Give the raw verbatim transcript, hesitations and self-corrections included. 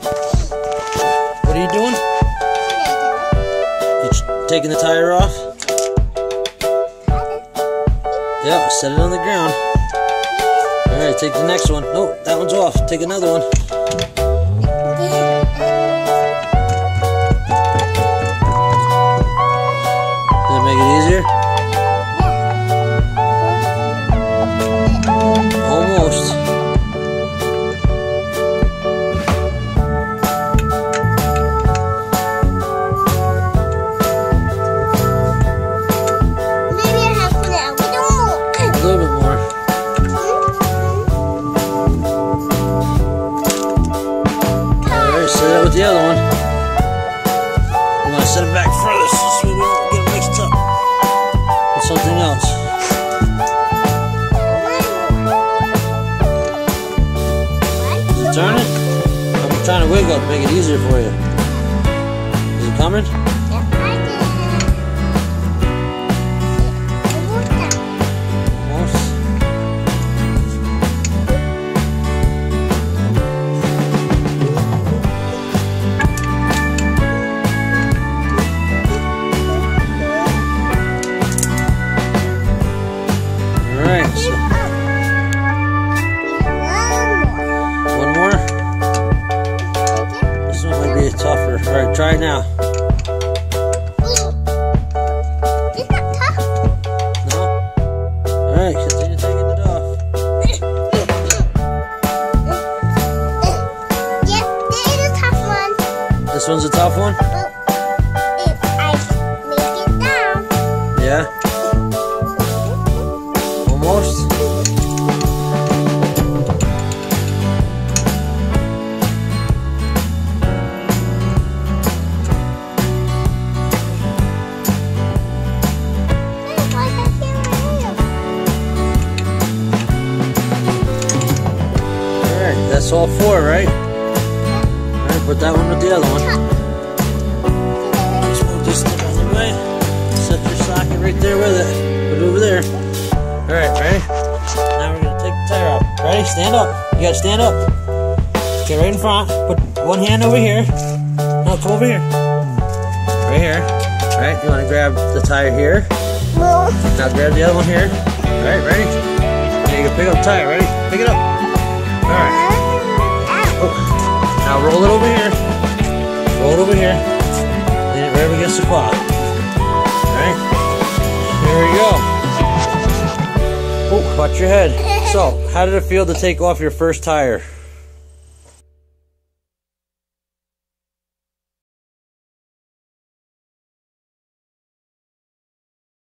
What are you doing? You taking the tire off? Yeah, set it on the ground. Alright, take the next one. No, that one's off. Take another one. Does it make it easier? Almost. A little bit more. Alright, set it up with the other one. You want to set it back further so we don't get it mixed up with something else. Is it turning? I'm trying to wiggle to make it easier for you. Is it coming? Alright, so one more. This one might be tougher. Alright, try it now. It's not tough. No? Alright, continue taking it off. Yes, this is a tough one. This one's a tough one? Well, if I make it down. Yeah? Almost. Alright, that's all four, right? Alright, put that one with the other one. Just move this stuff out of the way. Set your socket right there with it. Put it over there. Alright, ready? Now we're going to take the tire out. Ready? Stand up. You got to stand up. Get right in front. Put one hand over here. No, come over here. Right here. Alright, you want to grab the tire here. No. Now grab the other one here. Alright, ready? Now you can pick up the tire. Ready? Pick it up. Alright. Oh. Now roll it over here. Roll it over here. Lean it right up against the quad. Alright. Here we go. Oh, watch your head. So, how did it feel to take off your first tire?